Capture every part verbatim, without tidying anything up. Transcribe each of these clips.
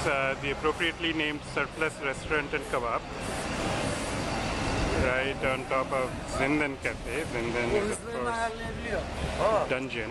uh, the appropriately named Surplus Restaurant and Kebab, right on top of Zindan Cafe. Zindan is of course dungeon.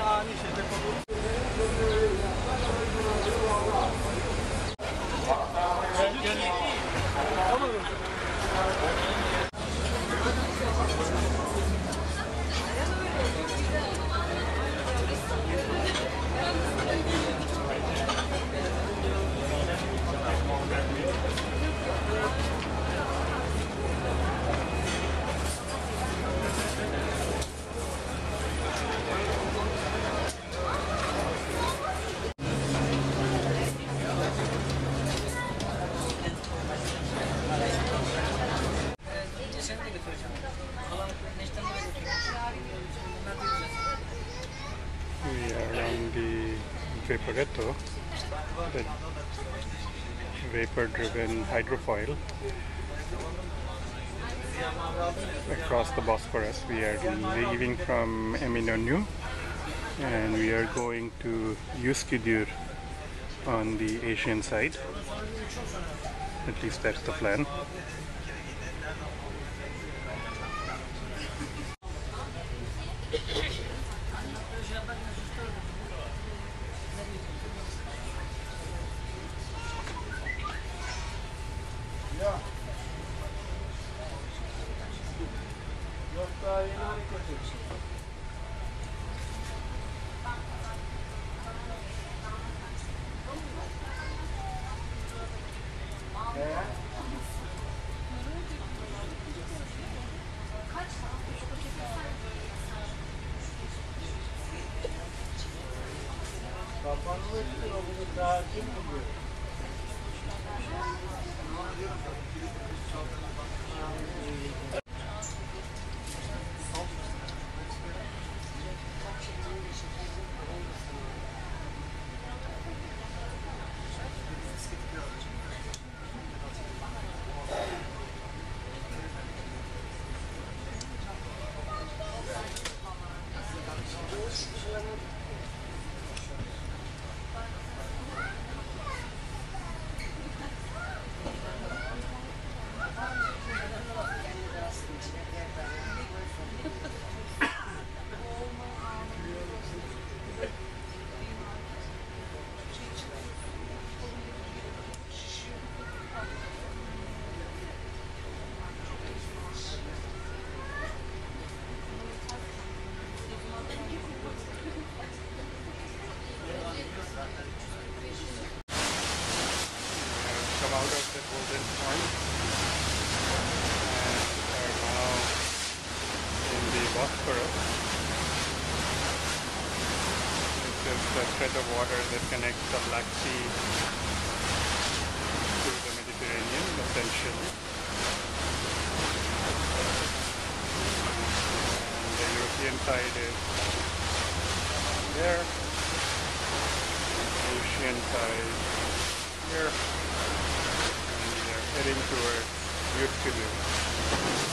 We are on the Vaporetto, the vapor-driven hydrofoil across the Bosphorus. We are leaving from Eminönü and we are going to Üsküdar on the Asian side. At least that's the plan. Out of the golden point and are now in the Bosphorus, which is the stretch of water that connects the Black Sea to the Mediterranean, essentially. And the European side is there, the Asian side here. Heading towards Üsküdar.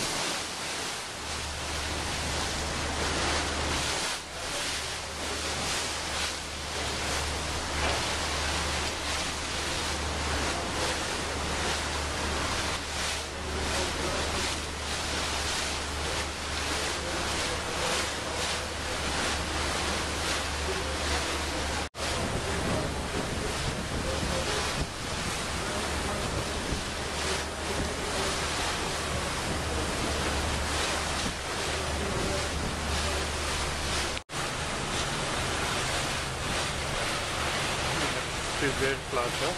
This is their plaza.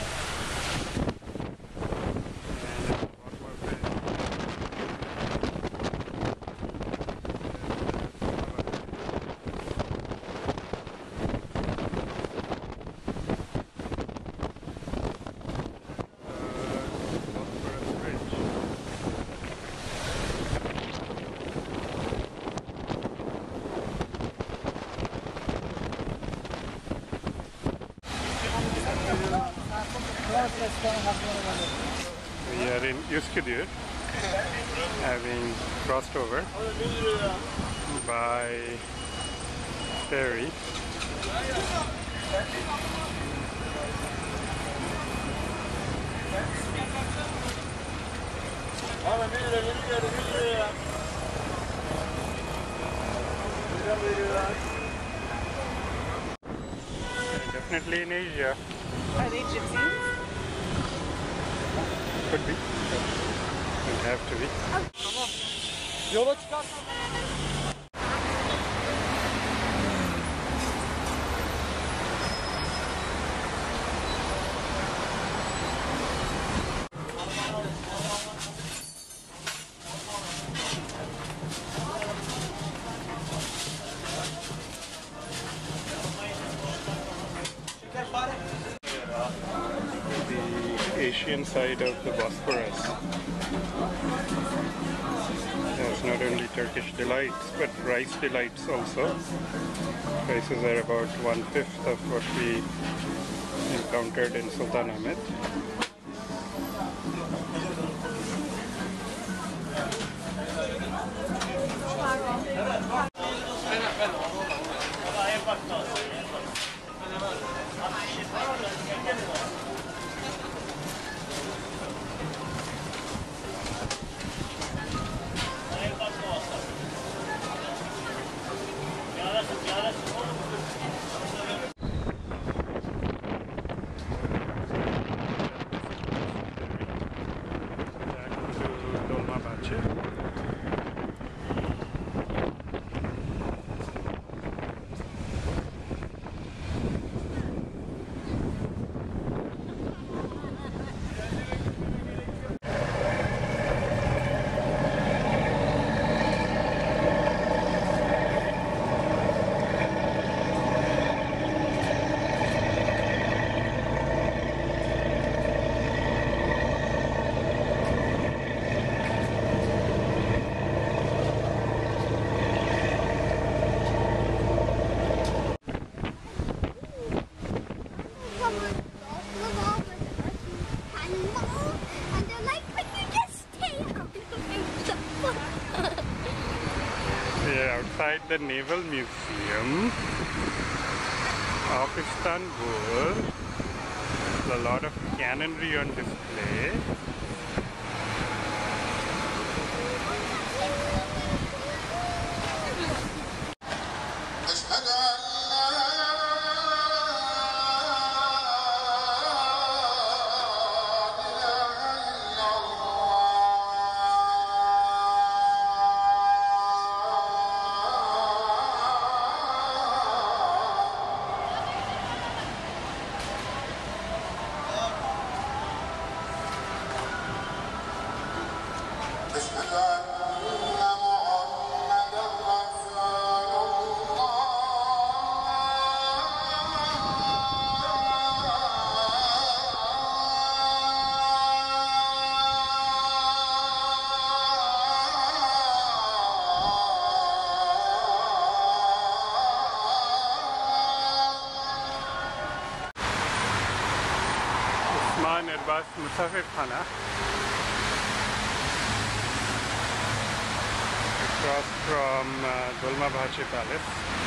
We are in Üsküdar, having crossed over by ferry. Definitely in Asia. Are they gypsies? Could be. Would have to be. Yola çıkar. The Asian side of the Bosphorus has not only Turkish delights but rice delights also. Prices are about one fifth of what we encountered in Sultanahmet. Outside the Naval Museum of Istanbul, a lot of cannonry on display. Osman Erbas Musafir Khana across from uh, Dolmabahce Palace.